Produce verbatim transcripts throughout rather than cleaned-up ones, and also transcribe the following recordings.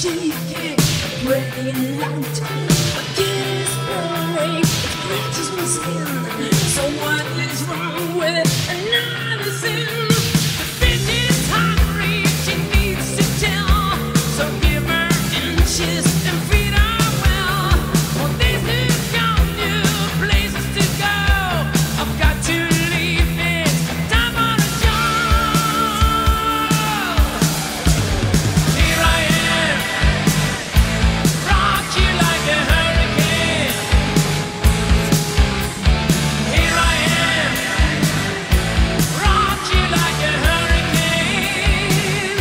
shaking, breaking out. Again it's pouring, it scratches my skin. So what is wrong with another sin? The bitch is hungry, she needs to tell. So give her inches and feed her well. For these new young new places to go, I've got to leave it. Time for a job. Here I am, rock you like a hurricane. Here I am, rock you like a hurricane.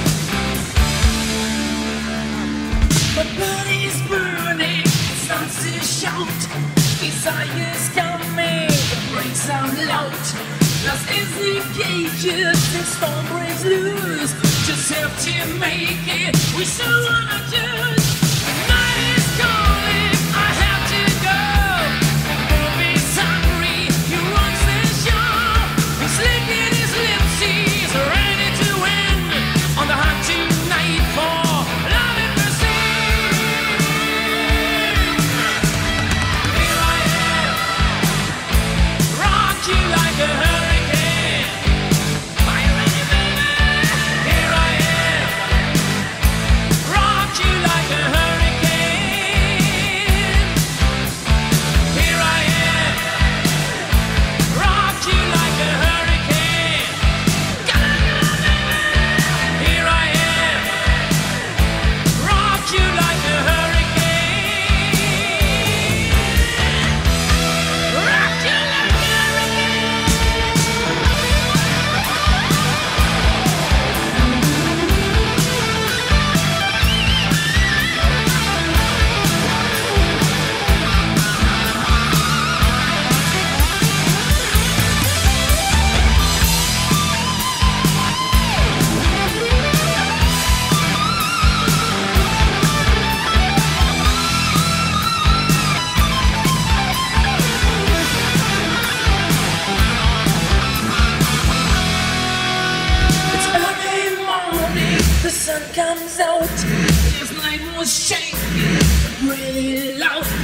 My body's burning, it starts to shout. Desire's coming, it breaks out loud. Lost is the cages, this storm breaks loose. Just have to make it, we so wanna choose. The night is calling, I have to go. The movie's hungry, he runs the show. He's licking his lips, he's ready to win. On the hunt tonight for love and mercy. Here I am, rock you like a hurricane. Are you ready, baby? Here I am, rock you like a hurricane. Here I am, rock you like a hurricane. Come on, baby. Here I am, rock you like a hurricane. Rock you like a It's early morning, the sun comes out. This night was shaking, really loud.